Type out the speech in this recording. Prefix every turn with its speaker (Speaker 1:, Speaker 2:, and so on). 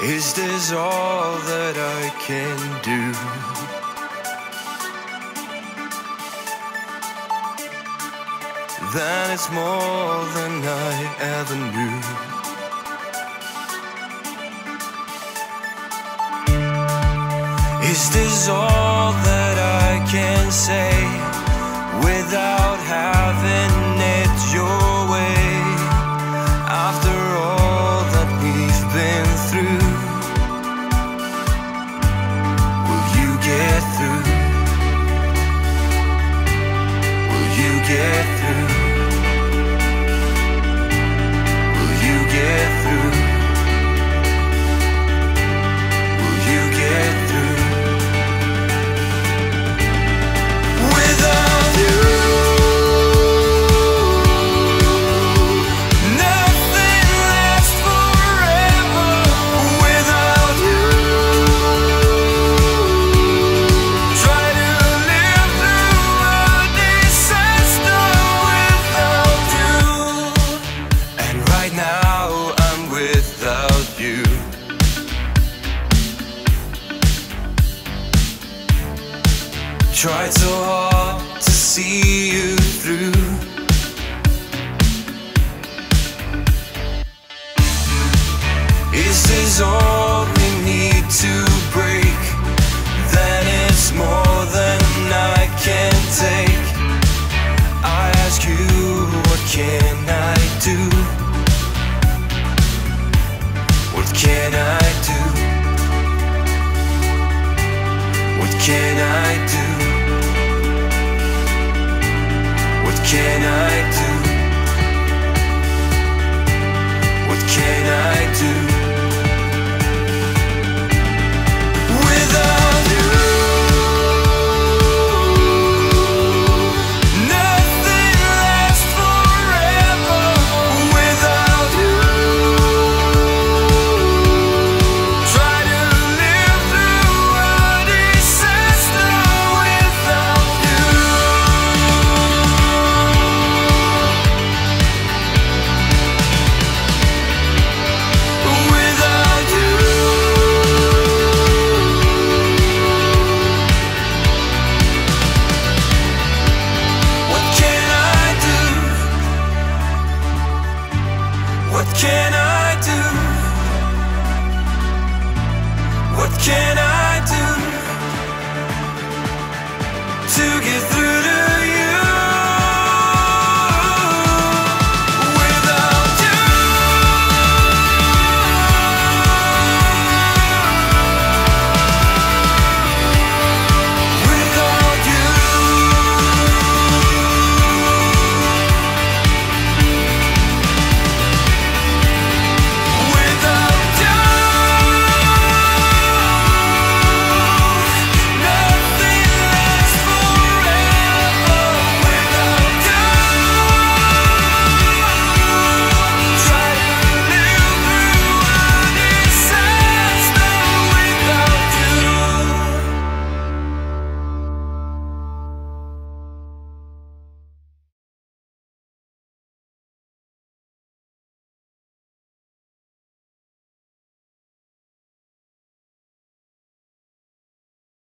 Speaker 1: Is this all that I can do? Then it's more than I ever knew. Is this all that I can say without having it your way? After all that we've been through, will you get through? Will you get through? Will you get through? Will you get through? Without you, nothing lasts forever. Without you, try to live through a disaster without you. And right now I'm without you. Tried so hard to see you through. Is this all we need to break? Then it's more than I can take. I ask you, what can I do? What can I do? What can I do? What can I do? What can I do? Without you, nothing lasts forever. Without you, try to live through a disaster without you. Without you, what can I do? What can I do? What can I do to get through